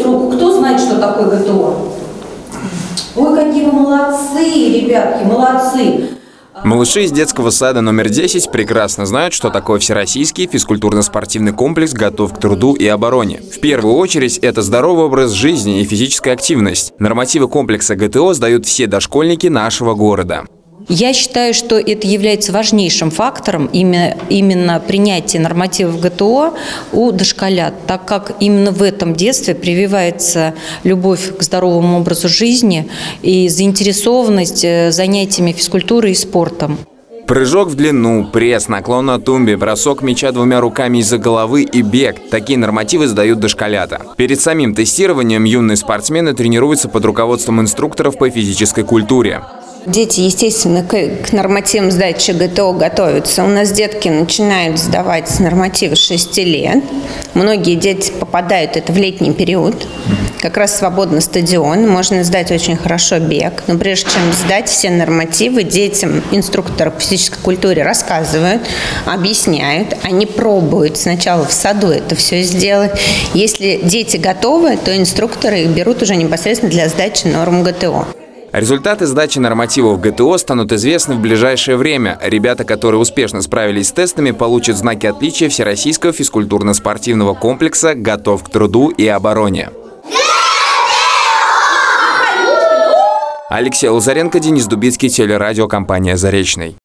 руку, кто знает, что такое ГТО? Ой, какие вы молодцы, ребятки, молодцы. Малыши из детского сада номер 10 прекрасно знают, что такое всероссийский физкультурно-спортивный комплекс «Готов к труду и обороне». В первую очередь, это здоровый образ жизни и физическая активность. Нормативы комплекса ГТО сдают все дошкольники нашего города. Я считаю, что это является важнейшим фактором именно принятия нормативов ГТО у дошколят, так как именно в этом детстве прививается любовь к здоровому образу жизни и заинтересованность занятиями физкультурой и спортом. Прыжок в длину, пресс, наклон на тумбе, бросок мяча двумя руками из-за головы и бег – такие нормативы сдают дошколята. Перед самим тестированием юные спортсмены тренируются под руководством инструкторов по физической культуре. Дети, естественно, к нормативам сдачи ГТО готовятся. У нас детки начинают сдавать с норматива 6 лет. Многие дети попадают это в летний период. Как раз свободный стадион. Можно сдать очень хорошо бег. Но прежде чем сдать все нормативы, детям инструкторы по физической культуре рассказывают, объясняют. Они пробуют сначала в саду это все сделать. Если дети готовы, то инструкторы их берут уже непосредственно для сдачи норм ГТО. Результаты сдачи нормативов ГТО станут известны в ближайшее время. Ребята, которые успешно справились с тестами, получат знаки отличия Всероссийского физкультурно-спортивного комплекса «Готов к труду и обороне». Алексей Лазаренко, Денис Дубицкий, телерадиокомпания «Заречный».